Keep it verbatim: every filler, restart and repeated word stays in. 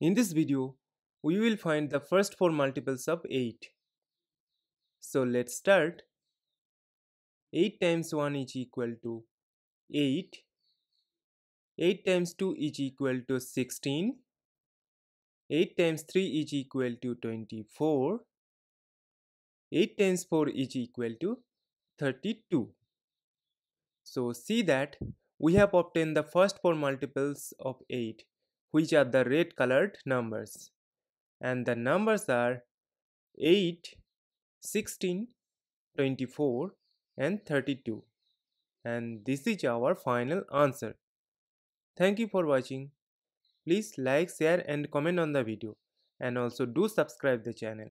In this video, we will find the first four multiples of eight. So let's start. eight times one is equal to eight. eight times two is equal to sixteen. eight times three is equal to twenty-four. eight times four is equal to thirty-two. So see that we have obtained the first four multiples of eight, which are the red colored numbers. And the numbers are eight, sixteen, twenty-four and thirty-two. And this is our final answer. Thank you for watching. Please like, share and comment on the video, and also do subscribe the channel.